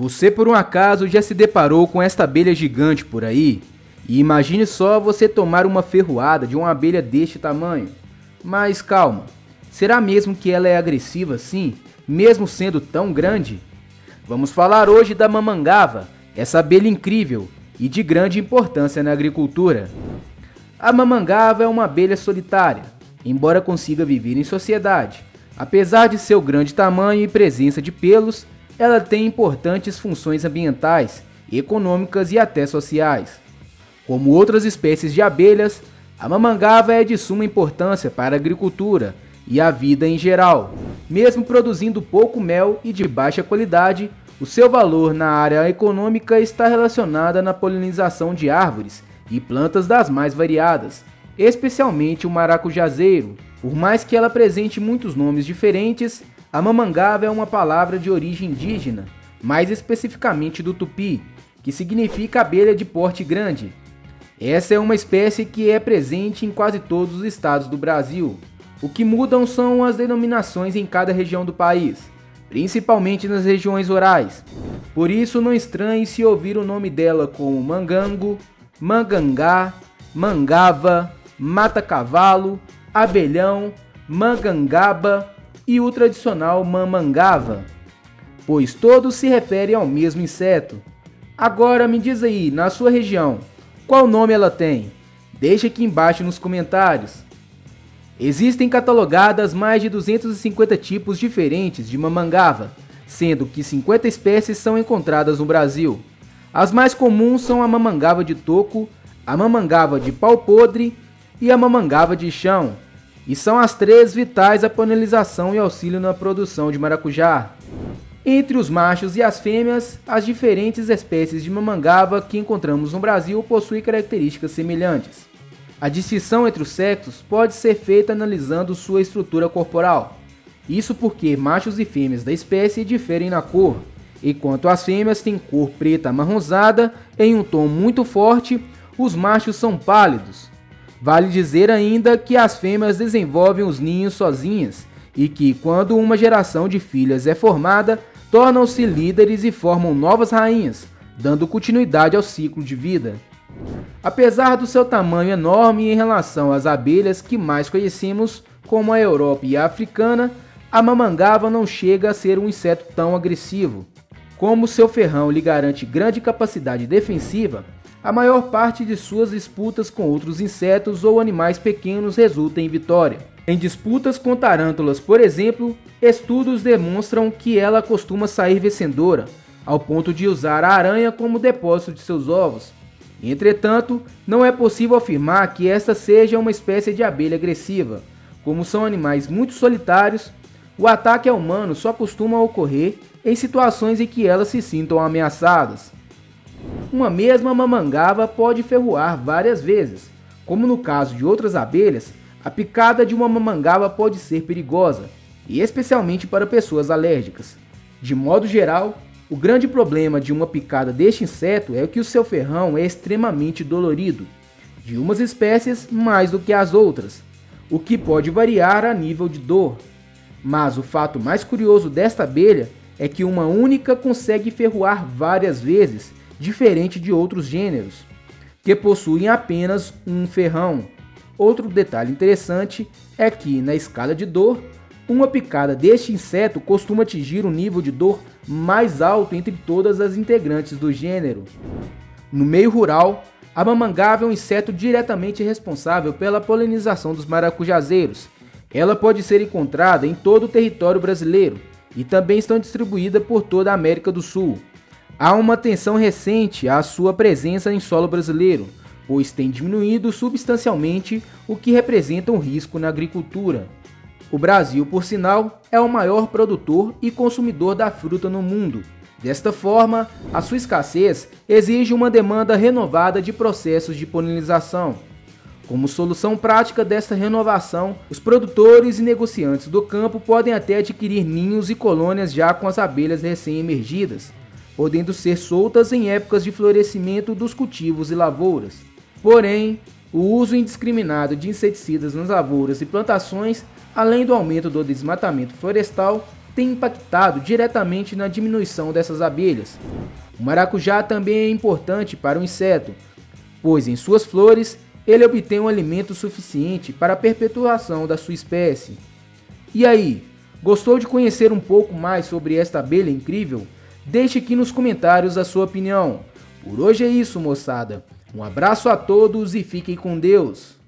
Você por um acaso já se deparou com esta abelha gigante por aí? E imagine só você tomar uma ferroada de uma abelha deste tamanho. Mas calma, será mesmo que ela é agressiva assim, mesmo sendo tão grande? Vamos falar hoje da mamangava, essa abelha incrível e de grande importância na agricultura. A mamangava é uma abelha solitária, embora consiga viver em sociedade. Apesar de seu grande tamanho e presença de pelos, ela tem importantes funções ambientais, econômicas e até sociais. Como outras espécies de abelhas, a mamangava é de suma importância para a agricultura e a vida em geral. Mesmo produzindo pouco mel e de baixa qualidade, o seu valor na área econômica está relacionado na polinização de árvores e plantas das mais variadas, especialmente o maracujazeiro. Por mais que ela apresente muitos nomes diferentes, a mamangava é uma palavra de origem indígena, mais especificamente do tupi, que significa abelha de porte grande. Essa é uma espécie que é presente em quase todos os estados do Brasil. O que mudam são as denominações em cada região do país, principalmente nas regiões rurais. Por isso não estranhe se ouvir o nome dela como mangango, mangangá, mangava, mata-cavalo, abelhão, mangangaba e o tradicional mamangava, pois todos se referem ao mesmo inseto. Agora me diz aí, na sua região, qual nome ela tem? Deixe aqui embaixo nos comentários. Existem catalogadas mais de 250 tipos diferentes de mamangava, sendo que 50 espécies são encontradas no Brasil. As mais comuns são a mamangava de toco, a mamangava de pau podre e a mamangava de chão, e são as três vitais à polinização e auxílio na produção de maracujá. Entre os machos e as fêmeas, as diferentes espécies de mamangava que encontramos no Brasil possuem características semelhantes. A distinção entre os sexos pode ser feita analisando sua estrutura corporal. Isso porque machos e fêmeas da espécie diferem na cor, enquanto as fêmeas têm cor preta amarronzada em um tom muito forte, os machos são pálidos. Vale dizer ainda que as fêmeas desenvolvem os ninhos sozinhas e que, quando uma geração de filhas é formada, tornam-se líderes e formam novas rainhas, dando continuidade ao ciclo de vida. Apesar do seu tamanho enorme em relação às abelhas que mais conhecemos, como a Europa e a africana, a mamangava não chega a ser um inseto tão agressivo. Como seu ferrão lhe garante grande capacidade defensiva, a maior parte de suas disputas com outros insetos ou animais pequenos resulta em vitória. Em disputas com tarântulas, por exemplo, estudos demonstram que ela costuma sair vencedora, ao ponto de usar a aranha como depósito de seus ovos. Entretanto, não é possível afirmar que esta seja uma espécie de abelha agressiva. Como são animais muito solitários, o ataque ao humano só costuma ocorrer em situações em que elas se sintam ameaçadas. Uma mesma mamangava pode ferroar várias vezes. Como no caso de outras abelhas, a picada de uma mamangava pode ser perigosa, e especialmente para pessoas alérgicas. De modo geral, o grande problema de uma picada deste inseto é que o seu ferrão é extremamente dolorido, de umas espécies mais do que as outras, o que pode variar a nível de dor. Mas o fato mais curioso desta abelha é que uma única consegue ferroar várias vezes, diferente de outros gêneros, que possuem apenas um ferrão. Outro detalhe interessante é que, na escala de dor, uma picada deste inseto costuma atingir um nível de dor mais alto entre todas as integrantes do gênero. No meio rural, a mamangava é um inseto diretamente responsável pela polinização dos maracujazeiros. Ela pode ser encontrada em todo o território brasileiro e também estão distribuídas por toda a América do Sul. Há uma atenção recente à sua presença em solo brasileiro, pois tem diminuído substancialmente, o que representa um risco na agricultura. O Brasil, por sinal, é o maior produtor e consumidor da fruta no mundo. Desta forma, a sua escassez exige uma demanda renovada de processos de polinização. Como solução prática dessa renovação, os produtores e negociantes do campo podem até adquirir ninhos e colônias já com as abelhas recém-emergidas, podendo ser soltas em épocas de florescimento dos cultivos e lavouras. Porém, o uso indiscriminado de inseticidas nas lavouras e plantações, além do aumento do desmatamento florestal, tem impactado diretamente na diminuição dessas abelhas. O maracujá também é importante para o inseto, pois em suas flores ele obtém um alimento suficiente para a perpetuação da sua espécie. E aí, gostou de conhecer um pouco mais sobre esta abelha incrível? Deixe aqui nos comentários a sua opinião. Por hoje é isso, moçada. Um abraço a todos e fiquem com Deus!